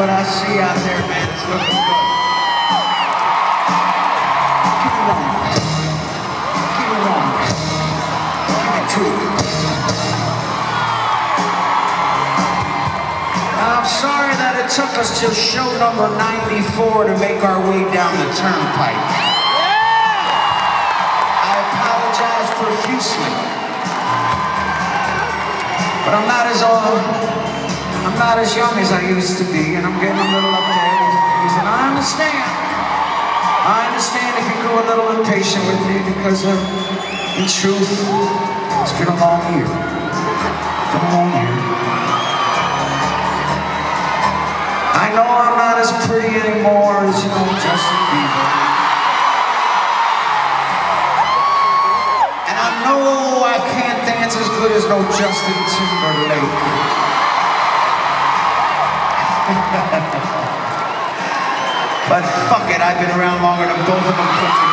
what I see out there, man. It's looking good. Keep it on. Keep it on. Give it to you. Now, I'm sorry that it took us till show number 94 to make our way down the turnpike. I apologize profusely. But I'm not as young as I used to be, and I'm getting a little up there with things, and I understand. I understand if you grew a little impatient with me, because in truth, it's been a long year. It's been a long year. I know I'm not as pretty anymore as, Justin Bieber. And I know I can't dance as good as no Justin Timberlake. But fuck it, I've been around longer than both of them put together.